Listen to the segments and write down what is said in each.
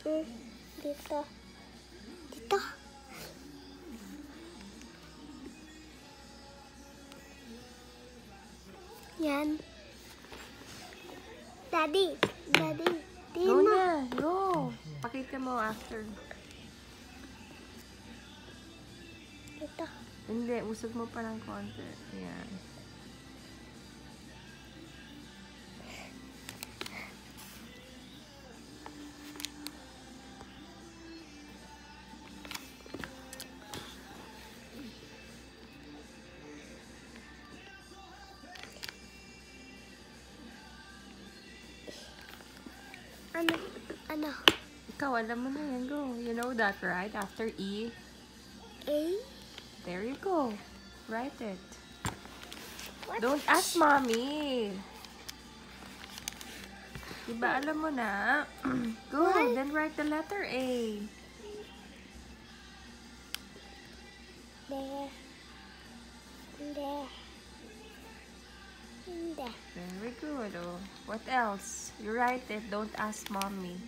Dito. Dito. Yan. Daddy. Go na. Go. Pakita mo after. Dito. Hindi. Usog mo pa ng konti. Yan. Ano? Ikaw, alam mo na yan. Go. You know that, right? After E. A? There you go. Write it. What? Don't ask mommy. Diba alam mo na? Go. What? Then write the letter A. There. There. There. Very good. Oh. What else? You write it. Don't ask mommy.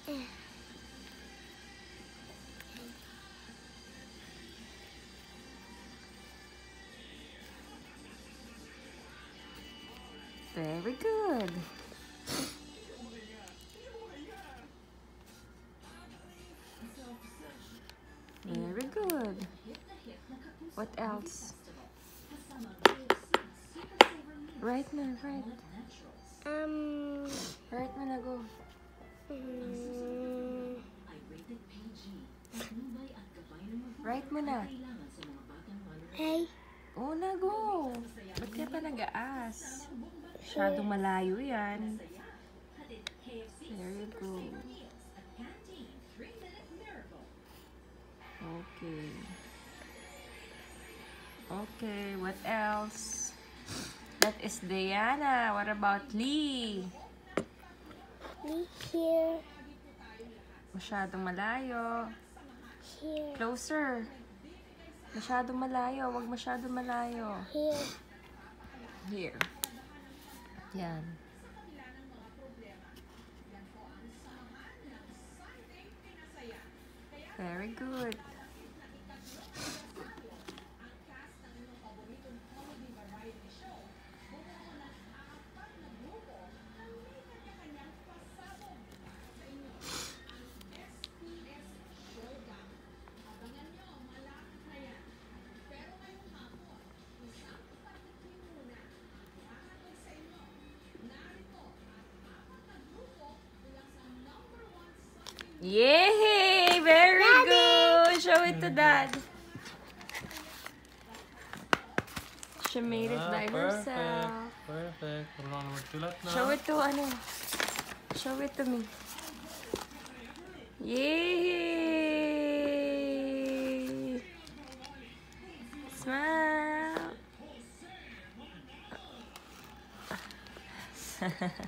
Very good. Very good. What else? Write na, write. Write mo na, go. Write mo na. Hey. Oo na, go. Ba't ka pa nag-aas? Masyadong malayo yan. There you go. Okay. Okay, what else? That is Diana. What about Lee? Lee here. Masyadong malayo. Here. Closer. Masyadong malayo. Huwag masyadong malayo. Here. Here. Yan. Very good. Yay! Very Daddy! good! Show it to Dad. She made it by herself. Perfect. Marunong na magsulat na. Show it to ano? Show it to me. Yay! Smile!